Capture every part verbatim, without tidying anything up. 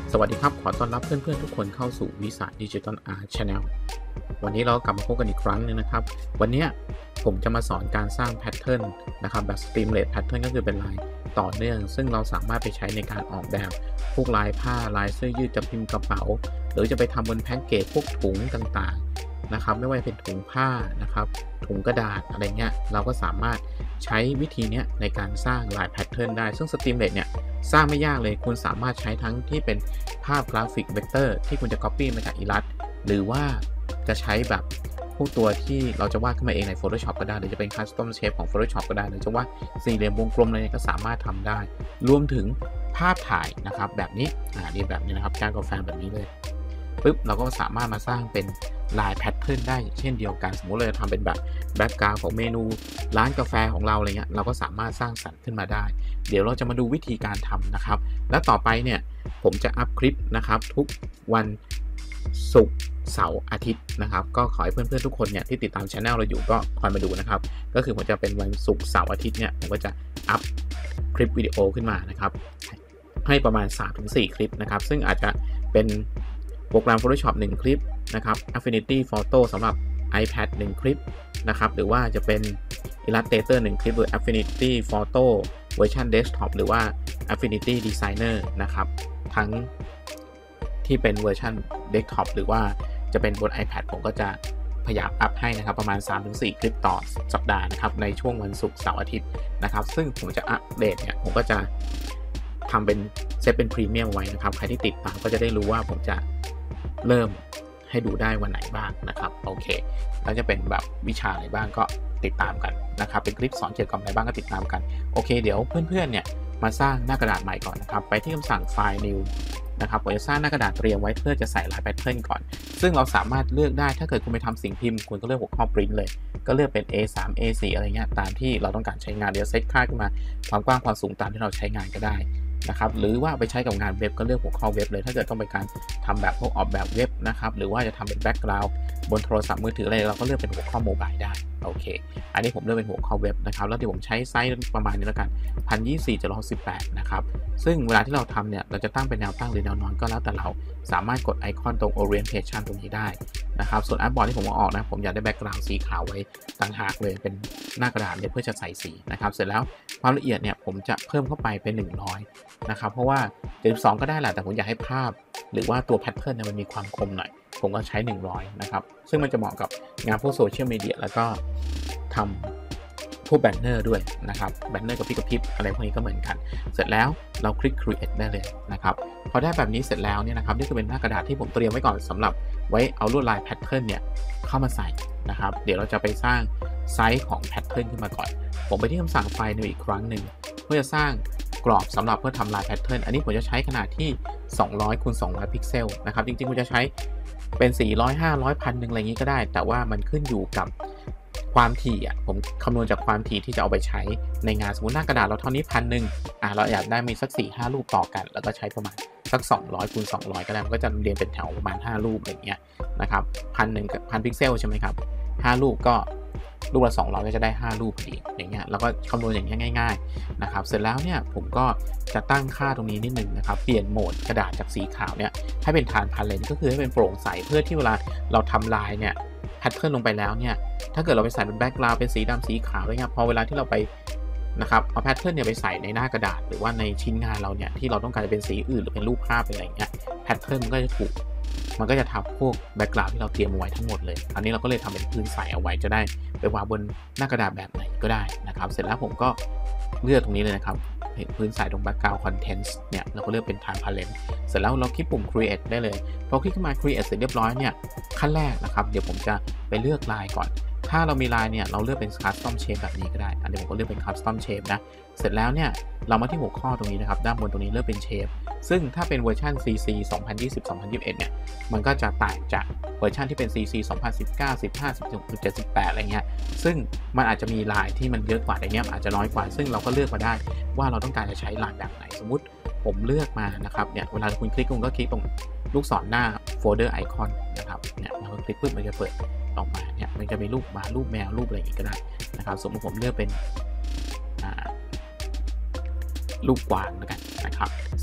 สวัสดีครับขอต้อนรับเพื่อนๆทุกคนเข้าสู่วิสาดิจิทัลอาร์ตชาแนลวันนี้เรากลับมาพบกันอีกครั้งนึงนะครับวันนี้ผมจะมาสอนการสร้างแพทเทิร์นนะครับแบบ Streamlit Pattern ก็คือเป็นลายต่อเนื่องซึ่งเราสามารถไปใช้ในการออกแบบพวกลายผ้าลายเสื้อยืดจะพิมพ์กระเป๋าหรือจะไปทำบนแพ็กเกจพวกถุงต่างๆนะครับไม่ว่าเป็นถุงผ้านะครับถุงกระดาษอะไรเงี้ยเราก็สามารถใช้วิธีนี้ในการสร้างลายแพทเทิร์นได้ซึ่ง Streamlit เนี่ยสร้างไม่ยากเลยคุณสามารถใช้ทั้งที่เป็นภาพกราฟิกเวกเตอร์ที่คุณจะ Copy มาจาก Illustrator หรือว่าจะใช้แบบพวกตัวที่เราจะวาดขึ้นมาเองใน Photoshop ก็ได้หรือจะเป็น Custom Shape ของ Photoshop ก็ได้หรือจะวาดสี่เหลี่ยมวงกลมอะไรก็สามารถทำได้รวมถึงภาพถ่ายนะครับแบบนี้อ่านี่แบบนี้นะครับการกาแฟแบบนี้เลยปึ๊บเราก็สามารถมาสร้างเป็นลายแพทเทิร์นได้เช่นเดียวกันสมมุติเราจะทำเป็นแบบแบ็กกราวด์ของเมนูร้านกาแฟของเราอะไรเงี้ยเราก็สามารถสร้างสรรค์ขึ้นมาได้เดี๋ยวเราจะมาดูวิธีการทำนะครับและต่อไปเนี่ยผมจะอัพคลิปนะครับทุกวันศุกร์เสาร์อาทิตย์นะครับก็ขอให้เพื่อนๆทุกคนเนี่ยที่ติดตามช anel เราอยู่ก็คอยมาดูนะครับก็คือผมจะเป็นวันศุกร์เสาร์อาทิตย์เนี่ยผมก็จะอัพคลิปวิดีโอขึ้นมานะครับให้ประมาณ สามถึงสี่ คลิปนะครับซึ่งอาจจะเป็นโปรแกรม Photoshop หนึ่งคลิปนะครับ Affinity Photo สำหรับ iPad หนึ่งคลิปนะครับหรือว่าจะเป็น Illustrator หนึ่งคลิปหรือ Affinity Photo เวอร์ชัน Desktop หรือว่า Affinity Designer นะครับทั้งที่เป็นเวอร์ชัน Desktop หรือว่าจะเป็นบน iPad ผมก็จะพยายามอัพให้นะครับประมาณ สามถึงสี่ คลิปต่อสัปดาห์นะครับในช่วงวันศุกร์เสาร์อาทิตย์นะครับซึ่งผมจะอัปเดตเนี่ยผมก็จะทำเป็นเซตเป็นพรีเมียมไว้นะครับใครที่ติดตามก็จะได้รู้ว่าผมจะเริ่มให้ดูได้วันไหนบ้างนะครับโอเคแล้วจะเป็นแบบวิชาอะไรบ้างก็ติดตามกันนะครับเป็นคลิปสอนเกี่ยวกับอะไรบ้างก็ติดตามกันโอเคเดี๋ยวเพื่อนๆเนี่ยมาสร้างหน้ากระดาษใหม่ก่อนนะครับไปที่คำสั่งไฟล์ new นะครับผมจะสร้างหน้ากระดาษเตรียมไว้เพื่อจะใส่ลายแพทเทิร์นก่อนซึ่งเราสามารถเลือกได้ถ้าเกิดคุณไปทำสิ่งพิมพ์คุณก็เลือกหัวข้อ print เลยก็เลือกเป็น เอ สาม เอ สี่ อะไรเงี้ยตามที่เราต้องการใช้งานเดี๋ยวเซตค่าขึ้นมาความกว้างความสูงตามที่เราใช้งานก็ได้นะครับหรือว่าไปใช้กับงานเว็บก็เลือกหัวข้อเว็บเลยถ้าเกิดต้องเป็นการทำแบบพวกออกแบบเว็บนะครับหรือว่าจะทำเป็นแบ็กกราวด์บนโทรศัพท์มือถืออะไรเราก็เลือกเป็นหัวข้อโมบายได้โอเคอันนี้ผมเลือกเป็นหัวข้อเว็บนะครับแล้วที่ผมใช้ไซส์ประมาณนี้แล้วกันหนึ่งพันยี่สิบสี่ จุดหกสิบแปดนะครับซึ่งเวลาที่เราทำเนี่ยเราจะตั้งเป็นแนวตั้งหรือแนวนอนก็แล้วแต่เราสามารถกดไอคอนตรง orientation ตรงนี้ได้นะครับส่วนแอปบอร์ดที่ผมเอาออกนะผมอยากได้แบ็กกราวด์สีขาวไว้ต่างหากเลยเป็นหน้ากระดาษเพื่อจะใส่สีนะครับเสร็จแล้วความละเอียดเนี่ยผมจะเพิ่มเข้าไปเป็นหนึ่งร้อยนะครับเพราะว่าเจ็ดสิบสองก็ได้แหละแต่ผมอยากให้ภาพหรือว่าตัวแพทเทิร์นเนี่ยมันมีความคมหน่อยผมก็ใช้หนึ่งร้อยนะครับซึ่งมันจะเหมาะกับงานพวกโซเชียลมีเดียแล้วก็ทำพวกแบนเนอร์ด้วยนะครับแบนเนอร์กับพี่กับพิบอะไรพวกนี้ก็เหมือนกันเสร็จแล้วเราคลิก create ได้เลยนะครับพอได้แบบนี้เสร็จแล้วเนี่ยนะครับนี่คือเป็นหน้ากระดาษที่ผมเตรียมไว้ก่อนสำหรับไว้เอาลวดลายแพทเทิร์นเนี่ยเข้ามาใส่นะครับเดี๋ยวเราจะไปสร้างไซส์ของแพทเทิร์นขึ้นมาก่อนผมไปที่คำสั่งไฟล์ new อีกครั้งหนึ่งเพื่อจะสร้างกรอบสำหรับเพื่อทำลายแพทเทิร์นอันนี้ผมจะใช้ขนาดที่สองร้อยคูณสองร้อยพิกเซลนะครับจริงๆผมจะใช้เป็นสี่ร้อย ห้าร้อย พันหนึ่งอะไรอย่างนี้ก็ได้แต่ว่ามันขึ้นอยู่กับความถี่อ่ะผมคำนวณจากความถี่ที่จะเอาไปใช้ในงานสมมติหน้ากระดาษเราเท่านี้พันหนึ่งอ่ะเราอยากได้มีสัก สี่ห้า รูปต่อกันแล้วก็ใช้ประมาณสักสองร้อยคูณสองร้อยก็ได้มันก็จะเรียงเป็นแถวประมาณห้ารูปอะไรเงี้ยนะครับพันหนึ่งกับพันพิกเซลใช่ไหมครับห้ารูปก็รูปละสองร้อยก็จะได้ห้ารูปพอดีอย่างเงี้ยแล้วก็คำนวณอย่างเงี้ยง่ายๆนะครับเสร็จแล้วเนี่ยผมก็จะตั้งค่าตรงนี้นิดนึงนะครับเปลี่ยนโหมดกระดาษจากสีขาวเนี่ยให้เป็นทานพาเลนก็คือให้เป็นโปร่งใสเพื่อที่เวลาเราทำลายเนี่ยแพทเทิร์นลงไปแล้วเนี่ยถ้าเกิดเราไปใส่เป็นแบ็กกราวด์เป็นสีดำสีขาวอะไรเงี้ยพอเวลาที่เราไปนะครับเอาแพทเทิร์นเนี่ยไปใส่ในหน้ากระดาษหรือว่าในชิ้นงานเราเนี่ยที่เราต้องการจะเป็นสีอื่นหรือเป็นรูปภาพอะไรเงี้ยแพทเทิร์นมันก็จะถูกมันก็จะทับพวกแบ็กกราวด์ที่เราเตรียมเอาไว้ทั้งหมดเลยอันนี้เราก็เลยทำเป็นพื้นใสเอาไว้จะได้ไปวางบนหน้ากระดาษแบบไหนก็ได้นะครับเสร็จแล้วผมก็เลือกตรงนี้เลยนะครับพื้นใสตรง background contents เนี่ยเราก็เลือกเป็น transparent เสร็จแล้วเราคลิกปุ่ม create ได้เลยพอคลิกขึ้นมา create เสร็จเรียบร้อยเนี่ยขั้นแรกนะครับเดี๋ยวผมจะไปเลือกลายก่อนถ้าเรามีลายเนี่ยเราเลือกเป็น custom shape แบบนี้ก็ได้อันนี้ผมก็เลือกเป็น custom shape นะเสร็จแล้วเนี่ยเรามาที่หัวข้อตรงนี้นะครับด้านบนตรงนี้เลือกเป็น shape ซึ่งถ้าเป็นเวอร์ชัน ซี ซี สองพันยี่สิบ สองพันยี่สิบเอ็ด เนี่ยมันก็จะต่างจากเวอร์ชันที่เป็น ซี ซี สองพันสิบเก้า สิบห้า สิบหก สิบเจ็ด สิบแปด อะไรเงี้ยซึ่งมันอาจจะมีลายที่มันเยอะกว่าในเนี้ยอาจจะน้อยกว่าซึ่งเราก็เลือกมาได้ว่าเราต้องการจะใช้ลายแบบไหนสมมุติผมเลือกมานะครับเนี่ยเวลาคุณคลิกคุณก็คลิกตรงลูกศรหน้าโฟลเดอร์ไอคอนนะครับเนี่ยเราก็คลิกปุ๊บมันจะเปิดออกมาเนี่ยมันจะมีรูปหมารูปแมวรูปอะไรอย่างงี้ก็ได้นะครับสมมติผมเลือกเป็นรูปกวางแล้วกันนะครับเส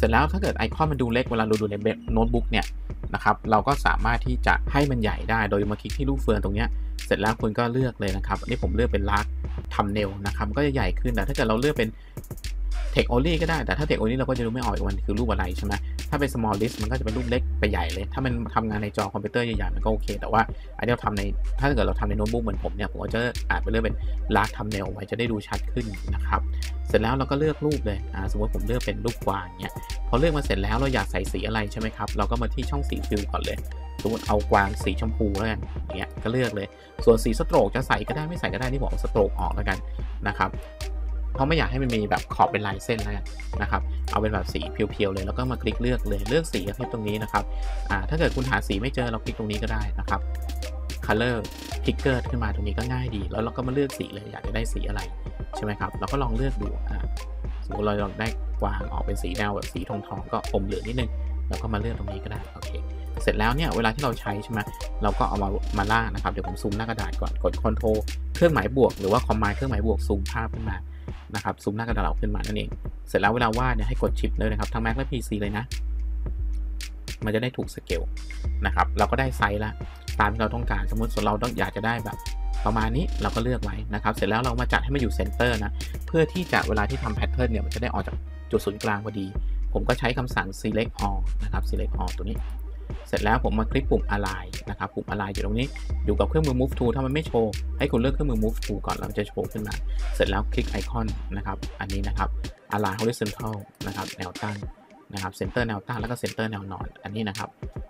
ร็จแล้วถ้าเกิดไอคอนมันดูเล็กเวลาเราดูในโน้ตบุ๊กเนี่ยนะครับเราก็สามารถที่จะให้มันใหญ่ได้โดยมาคลิกที่รูปเฟืองตรงนี้เสร็จแล้วคุณก็เลือกเลยนะครับอันนี้ผมเลือกเป็นลากทำเนลนะครับก็จะใหญ่ขึ้นแต่ถ้าเกิดเราเลือกเป็น Text Only ก็ได้แต่ถ้า Text Only เราก็จะดูไม่ออกว่ามันคือรูปอะไรใช่ไหมถ้าเป็น Small List มันก็จะเป็นรูปเล็กไปใหญ่เลยถ้ามันทำงานในจอคอมพิวเตอร์ใหญ่ๆมันก็โอเคแต่ว่าอันนี้เราทำในถ้าเกิดเราทำในโน้ตบุ๊กเหมือนผมเนี่ยผมก็จะอาจไปเลือกเป็นลากทำเนลไว้จะได้ดูชัดขึ้นนะครับเสร็จแล้วเราก็เลือกรูปเลยอ่าสมมติผมเลือกเป็นรูปกวางเนี่ยพอเลือกมาเสร็จแล้วเราอยากใส่สีอะไรใช่ไหมครับเราก็มาที่ช่องสีฟิลก่อนเลยสมมติเอากวางสีชมพูแล้วกันเนี่ยก็เลือกเลยส่วนสีสโตรกจะใส่ก็ได้ไม่ใส่ก็ได้นี่บอกสโตรกออกแล้วกันนะครับเพราะไม่อยากให้มันมีแบบขอบเป็นลายเส้นแล้วนะครับเอาเป็นแบบสีเพียวๆเลยแล้วก็มาคลิกเลือกเลยเลือกสีที่ตรงนี้นะครับอ่าถ้าเกิดคุณหาสีไม่เจอเราคลิกตรงนี้ก็ได้นะครับ color picker ขึ้นมาตรงนี้ก็ง่ายดีแล้วเราก็มาเลือกสีเลยอยากจะได้สีอะไรใช่ไหมครับเราก็ลองเลือกดูอ่าสมมติเราลองได้กวางออกเป็นสีแนวแบบสีทองๆก็อมเหลืองนิดนึงเราก็มาเลือกตรงนี้ก็ได้โอเคเสร็จแล้วเนี่ยเวลาที่เราใช้ใช่ไหมเราก็เอามามาล่านะครับเดี๋ยวผมซูมหน้ากระดาษก่อนกด Ctrl เครื่องหมายบวกหรือว่า Command เครื่องหมายบวกซูมภาพขึ้นมานะครับซูมหน้ากระดาษเราขึ้นมานั่นเองเสร็จแล้วเวลาวาดเนี่ยให้กดชิปเลยนะครับทั้ง Mac และ พี ซี เลยนะมันจะได้ถูกสเกลนะครับเราก็ได้ไซส์ละตามที่เราต้องการสมมติส่วนเราต้องอยากจะได้แบบประมาณนี้เราก็เลือกไว้นะครับเสร็จแล้วเรามาจัดให้มันอยู่เซนเตอร์นะเพื่อที่จะเวลาที่ทำแพทเทิร์นเนี่ยมันจะได้ออกจากจุดศูนย์กลางพอดีผมก็ใช้คำสั่ง select all นะครับ select all ตัวนี้เสร็จแล้วผมมาคลิกปุ่ม align นะครับปุ่ม align อยู่ตรงนี้อยู่กับเครื่องมือ move tool ถ้ามันไม่โชว์ให้คุณเลือกเครื่องมือ move tool ก่อนแล้วมันจะโชว์ขึ้นมาเสร็จแล้วคลิกไอคอนนะครับอันนี้นะครับ align horizontal นะครับแนวตั้งนะครับ center แนวตั้งแล้วก็ center แนวนอนอันนี้นะครับ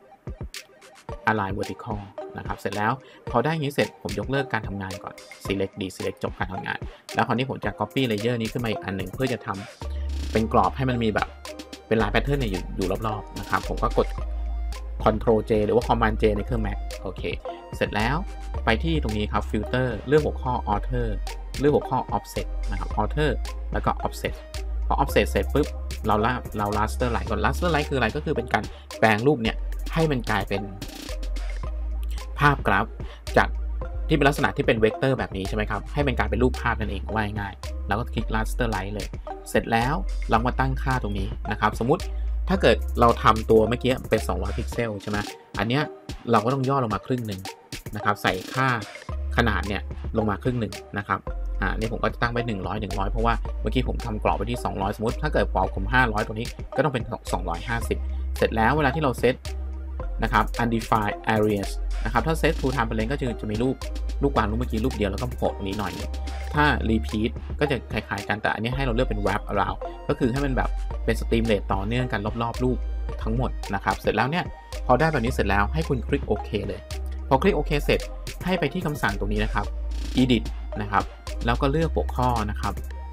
align vertical นะครับเสร็จแล้วพอได้อย่างนี้เสร็จผมยกเลิกการทำงานก่อน select d select จบการทำงานแล้วคราวนี้ผมจะ copy layer นี้ขึ้นมาอีกอันหนึ่งเพื่อจะทำเป็นกรอบให้มันมีแบบเป็นลายแพทเทิร์นเนี่ยอยู่อยู่รอบๆนะครับผมก็กด Ctrl J หรือว่า Command J ในเครื่อง Mac โอเคเสร็จแล้วไปที่ตรงนี้ครับ Filter เลือกหัวข้อ Alter เลือกหัวข้อ Offset นะครับ Alter แล้วก็ Offset พอ Offset เสร็จปุ๊บเราละเรา Raster Line ก่อน Raster Line คืออะไรก็คือเป็นการแปลงรูปเนี่ยให้มันกลายเป็นภาพกราฟจากที่เป็นลักษณะที่เป็นเวกเตอร์แบบนี้ใช่ไหมครับให้มันกลายเป็นรูปภาพนั่นเองว่าง่ายๆแล้วก็คลิก Raster Line เลยเสร็จแล้วเรามาตั้งค่าตรงนี้นะครับสมมุติถ้าเกิดเราทำตัวเมื่อกี้เป็นสองร้อยพิกเซลใช่ไหมอันเนี้ยเราก็ต้องย่อลงมาครึ่งหนึ่งนะครับใส่ค่าขนาดเนี่ยลงมาครึ่งหนึ่งนะครับอ่านี่ผมก็จะตั้งไว้หนึ่งร้อย หนึ่งร้อยเพราะว่าเมื่อกี้ผมทำกรอบไปที่สองร้อยสมมติถ้าเกิดกรอบผมห้าร้อยตัวนี้ก็ต้องเป็นสองร้อยห้าสิบเสร็จแล้วเวลาที่เราเซตนะครับ undefined areas นะครับถ้าเซต full time parent ก็จะจะมีรูปรูปกวางรูปเมื่อกี้รูปเดียวแล้วก็โผล่ตรงนี้หน่อยนึงถ้า repeat ก็จะคล้ายๆกันแต่อันนี้ให้เราเลือกเป็น wrap around ก็คือให้มันแบบเป็นสตรีมเรทต่อเนื่องกันรอบๆรูปทั้งหมดนะครับเสร็จแล้วเนี่ยพอได้แบบนี้เสร็จแล้วให้คุณคลิกโอเคเลยพอคลิกโอเคเสร็จให้ไปที่คำสั่งตรงนี้นะครับ edit นะครับแล้วก็เลือกหัวข้อนะครับ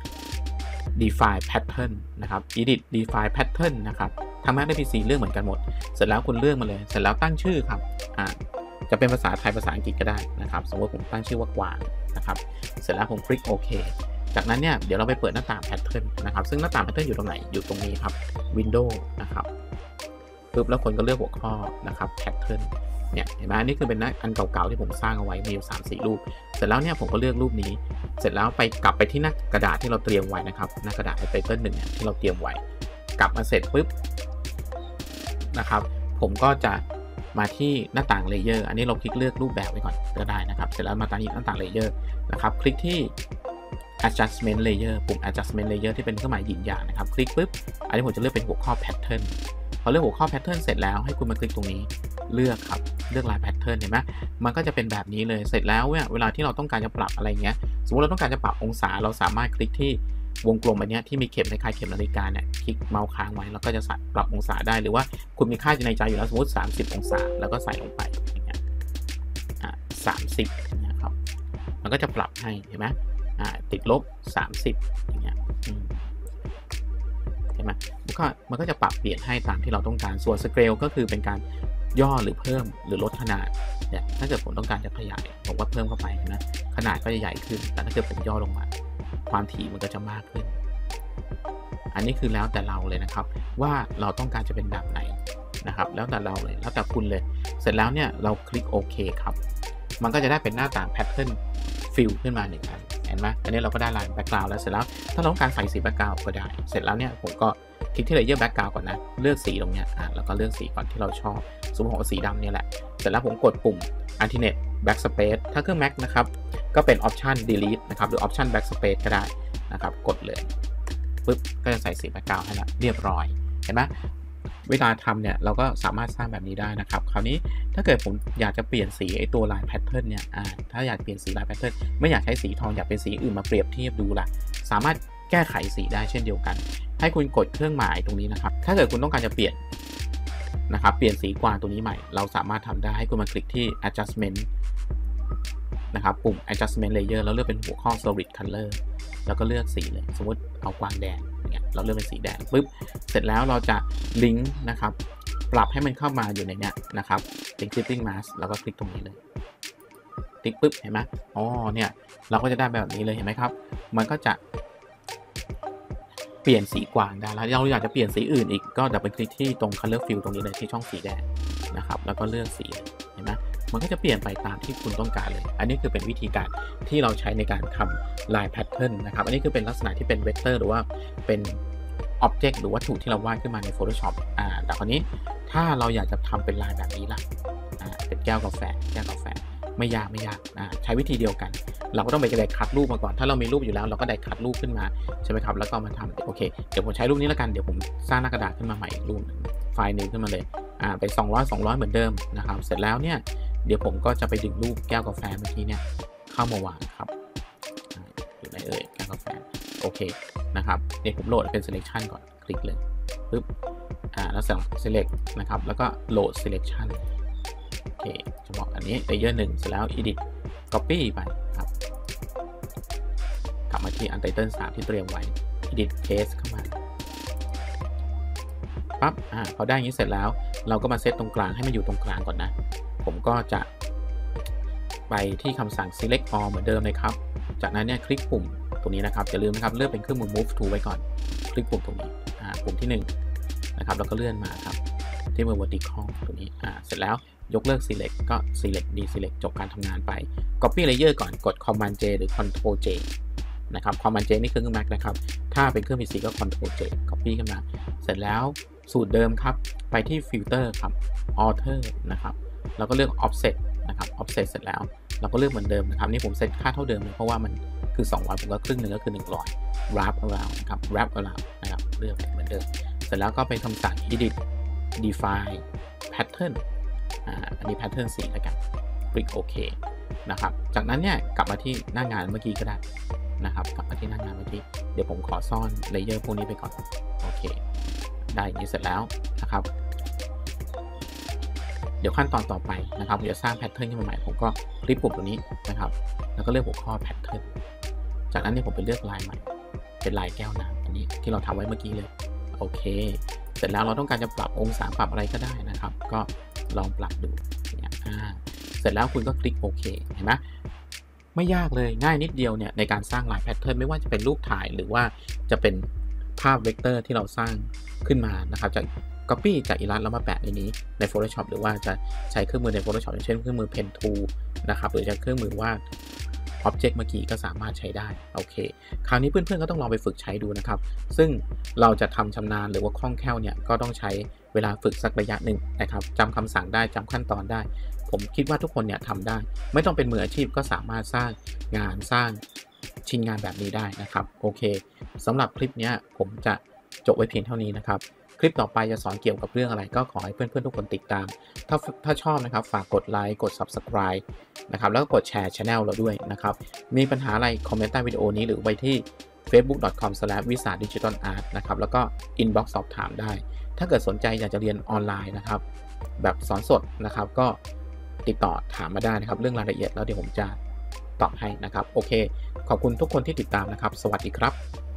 define pattern นะครับ edit define pattern นะครับทาง Mac และ พี ซี เลือกเหมือนกันหมดเสร็จแล้วคุณเลือกมาเลยเสร็จแล้วตั้งชื่อครับอ่าจะเป็นภาษาไทยภาษาอังกฤษก็ได้นะครับสมมติผมตั้งชื่อว่ากวางนะครับเสร็จแล้วผมคลิกโอเคจากนั้นเนี่ยเดี๋ยวเราไปเปิดหน้าต่าง pattern นะครับซึ่งหน้าต่าง pattern อยู่ตรงไหนอยู่ตรงนี้ครับ Windows นะครับปุ๊บแล้วคนก็เลือกหัวข้อนะครับ pattern เนี่ยเห็นไหมนี่คือเป็นอันเก่าๆที่ผมสร้างเอาไว้มีอยู่ สามสี่ รูปเสร็จแล้วเนี่ยผมก็เลือกรูปนี้เสร็จแล้วไปกลับไปที่หน้ากระดาษที่เราเตรียมไว้นะครับหน้ากระดาษไอเทมหนึ่งเนี่ยที่เราเตรียมไว้กลับมาเสร็จปุ๊บนะครับผมก็จะมาที่หน้าต่างเลเยอร์อันนี้เราคลิกเลือกรูปแบบไว้ก่อนก็ได้นะครับเสร็จแล้วมาตามที่หน้าต่างเลเยอร์นะครับคลิกที่ adjustment layer ปุ่ม adjustment layer ที่เป็นเครื่องหมายหยินหยางนะครับคลิกปุ๊บอันนี้ผมจะเลือกเป็นหัวข้อ pattern พอเลือกหัวข้อ pattern เสร็จแล้วให้คุณมาคลิกตรงนี้เลือกครับเลือกลาย pattern เห็นไหมมันก็จะเป็นแบบนี้เลยเสร็จแล้วเนี่ยเวลาที่เราต้องการจะปรับอะไรเงี้ยสมมติเราต้องการจะปรับองศาเราสามารถคลิกที่วงกลมอันนี้ที่มีเข็มคล้ายๆเข็มนาฬิกาเนี่ยคลิกเมาส์ค้างไว้แล้วก็จะปรับองศาได้หรือว่าคุณมีค่าในใจอยู่แล้วสมมติสามสิบองศาแล้วก็ใส่ลงไปอย่างเงี้ยอ่าสามสิบนะครับมันก็จะปรับให้เห็นไหมอ่าติดลบสามสิบอย่างเงี้ยเห็นไหมมันก็มันก็จะปรับเปลี่ยนให้ตามที่เราต้องการส่วนสเกลก็คือเป็นการย่อหรือเพิ่มหรือลดขนาดเนี่ยถ้าเกิดผมต้องการจะขยายผมก็เพิ่มเข้าไปนะขนาดก็จะใหญ่ขึ้นแต่ถ้าเกิดผมย่อลงมาความถี่มันก็จะมากขึ้นอันนี้คือแล้วแต่เราเลยนะครับว่าเราต้องการจะเป็นแบบไหนนะครับแล้วแต่เราเลยแล้วแต่คุณเลยเสร็จแล้วเนี่ยเราคลิกโอเคครับมันก็จะได้เป็นหน้าต่าง pattern fill ขึ้นมาหนึ่งอันเห็นไหมอันนี้เราก็ได้ลายแบ็กกราวด์แล้วเสร็จแล้วถ้าเราต้องการใส่สีแบ็กกราวด์ก็ได้เสร็จแล้วเนี่ยผมก็คลิกที่เลเยอร์แบ็กกราวด์ก่อนนะเลือกสีตรงเนี้ยอ่ะแล้วก็เลือกสีก่อนที่เราชอบสมมติผมสีดำเนี่ยแหละเสร็จแล้วผมกดปุ่ม alternate backspace ถ้าเครื่อง Mac นะครับก็เป็น option delete นะครับหรือ option backspace ก็ได้นะครับกดเลยปึ๊บก็จะใส่สีแบ็กกราวด์ให้ละเรียบร้อยเห็นไหมเวลาทำเนี่ยเราก็สามารถสร้างแบบนี้ได้นะครับคราวนี้ถ้าเกิดผมอยากจะเปลี่ยนสีไอตัวลายแพทเทิร์นเนี่ยอ่าถ้าอยากเปลี่ยนสีลายแพทเทิร์นไม่อยากใช้สีทองอยากเป็นสีอื่นมาเปรียบเทียบดูล่ะสามารถแก้ไขสีได้เช่นเดียวกันให้คุณกดเครื่องหมายตรงนี้นะครับถ้าเกิดคุณต้องการจะเปลี่ยนนะครับเปลี่ยนสีกวางตัวนี้ใหม่เราสามารถทำได้ให้คุณมาคลิกที่ adjustment นะครับปุ่ม adjustment layer แล้วเลือกเป็นหัวข้อ solid color แล้วก็เลือกสีเลยสมมติเอากวางแดงเนี่ยเราเลือกเป็นสีแดงปุ๊บเสร็จแล้วเราจะลิงก์นะครับปรับให้มันเข้ามาอยู่ในเนี้ยนะครับเป็น clipping mask แล้วก็คลิกตรงนี้เลยคลิกปุ๊บเห็นไหมอ๋อเนี่ยเราก็จะได้แบบนี้เลยเห็นไหมครับมันก็จะเปลี่ยนสีกวางได้แล้วเราอยากจะเปลี่ยนสีอื่นอีกก็ดับเบิลคลิกที่ตรง color fill ตรงนี้เลยที่ช่องสีแดงนะครับแล้วก็เลือกสีเห็นไหมมันก็จะเปลี่ยนไปตามที่คุณต้องการเลยอันนี้คือเป็นวิธีการที่เราใช้ในการทำลายแพทเทิร์นนะครับอันนี้คือเป็นลักษณะที่เป็นเวกเตอร์หรือว่าเป็นอ็อบเจกต์หรือวัตถุที่เราวาดขึ้นมาใน Photoshop อ่าแต่คราวนี้ถ้าเราอยากจะทำเป็นลายแบบนี้ล่ะอ่าเป็นแก้วกาแฟแก้วกาแฟไม่ยากไม่ยากอ่าใช้วิธีเดียวกันเราก็ต้องไปได้คัดรูปมาก่อนถ้าเรามีรูปอยู่แล้วเราก็ได้คัดรูปขึ้นมาใช่ไหมครับแล้วก็มาทำโอเคเดี๋ยวผมใช้รูปนี้แล้วกันเดี๋ยวผมสร้างหน้ากระดาษขึ้นมาใหม่อีกรูปไฟล์หนึ่งขึ้นมาเลยอ่าไปสองร้อย สองร้อยเหมือนเดิมนะครับเสร็จแล้วเนี่ยเดี๋ยวผมก็จะไปดึงรูปแก้วกาแฟเมื่อกี้เนี่ยเข้ามาวางครับอยู่ไหนเอ่ยแก้วกาแฟโอเคนะครับเดี๋ยวผมโหลดเป็น selection ก่อนคลิกเลยปึ๊บอ่าแล้ว select นะครับแล้วก็โหลด selection โอเคเฉพาะอันนี้ layer หนึ่งเสร็จแล้ว edit copy ไปครับกลับมาที่ untitled สามที่เตรียมไว้ edit paste เข้ามาปั๊บอ่าพอได้อย่างนี้เสร็จแล้วเราก็มาเซตตรงกลางให้มันอยู่ตรงกลางก่อนนะผมก็จะไปที่คำสั่ง select all เหมือนเดิมเลยครับจากนั้นเนี่ยคลิกปุ่มตรงนี้นะครับอย่าลืมนะครับเลือกเป็นเครื่องมือ move tool ไว้ก่อนคลิกปุ่มตรงนี้อ่าปุ่มที่หนึ่งนะครับแล้วก็เลื่อนมาครับที่มือ vertical ตรงนี้อ่าเสร็จแล้วยกเลิก select ก็ select deselect จบการทำงานไป copy layer ก่อนกด command J หรือ control J นะครับ command J นี่คือเครื่อง Mac นะครับถ้าเป็นเครื่อง พี ซี ก็ control J copy ขึ้นมาเสร็จแล้วสูตรเดิมครับไปที่ filter ครับ alter นะครับแล้วก็เลือก offset นะครับ offset เสร็จแล้วเราก็เลือกเหมือนเดิมนะครับนี่ผมเซตค่าเท่าเดิมเลยเพราะว่ามันคือสองร้อยผมก็ครึ่งหนึ่งก็คือหนึ่งร้อย wrap around นะครับ wrap around นะครับเลือกเหมือนเดิมเสร็จแล้วก็ไปคำสั่ง edit define pattern อ่าอันนี้ pattern สี่แล้วกันคลิกโอเคนะครับจากนั้นเนี่ยกลับมาที่หน้างานเมื่อกี้ก็ได้นะครับกลับมาที่หน้างานเมื่อกี้เดี๋ยวผมขอซ่อนเลเยอร์พวกนี้ไปก่อนโอเคได้อย่างนี้เสร็จแล้วนะครับเดี๋ยวขั้นตอนต่อไปนะครับผมจะสร้างแพทเทิร์นขึ้นมาใหม่ผมก็คลิกปุ่มตรงนี้นะครับแล้วก็เลือกหัวข้อแพทเทิร์นจากนั้นเนี่ยผมไปเลือกลายใหม่เป็นลายแก้วน้ำอันนี้ที่เราทำไว้เมื่อกี้เลยโอเคเสร็จแล้วเราต้องการจะปรับองศาปรับอะไรก็ได้นะครับก็ลองปรับดูเนี่ยอ่าเสร็จแล้วคุณก็คลิกโอเคเห็นไหมไม่ยากเลยง่ายนิดเดียวเนี่ยในการสร้างลายแพทเทิร์นไม่ว่าจะเป็นรูปถ่ายหรือว่าจะเป็นภาพเวกเตอร์ที่เราสร้างขึ้นมานะครับจาก copy จากอิลัสแล้วมาแปะในนี้ใน Photoshop หรือว่าจะใช้เครื่องมือใน Photoshop อย่างเช่นเครื่องมือ Pen Tool นะครับหรือจะเครื่องมือวาด Object เมื่อกี้ก็สามารถใช้ได้โอเคคราวนี้เพื่อนๆก็ต้องลองไปฝึกใช้ดูนะครับซึ่งเราจะทำชำนาญหรือว่าคล่องแคล่วเนี่ยก็ต้องใช้เวลาฝึกสักระยะหนึ่งนะครับจำคำสั่งได้จำขั้นตอนได้ผมคิดว่าทุกคนเนี่ยทำได้ไม่ต้องเป็นมืออาชีพก็สามารถสร้างงานสร้างชิ้นงานแบบนี้ได้นะครับโอเคสำหรับคลิปนี้ผมจะจบไว้เพียงเท่านี้นะครับคลิปต่อไปจะสอนเกี่ยวกับเรื่องอะไรก็ขอให้เพื่อนๆทุกคนติดตามถ้าถ้าชอบนะครับฝากกดไลค์กด Subscribe นะครับแล้วก็กดแชร์ Channel เราด้วยนะครับมีปัญหาอะไรคอมเมนต์ใต้วิดีโอนี้หรือไปที่ เฟซบุ๊ก ดอท คอม สแลช วิสาดิจิทัลอาร์ต นะครับแล้วก็ inbox สอบถามได้ถ้าเกิดสนใจอยากจะเรียนออนไลน์นะครับแบบสอนสดนะครับก็ติดต่อถามมาได้นะครับเรื่องรายละเอียดแล้วเดี๋ยวผมจะตอบให้นะครับโอเคขอบคุณทุกคนที่ติดตามนะครับสวัสดีครับ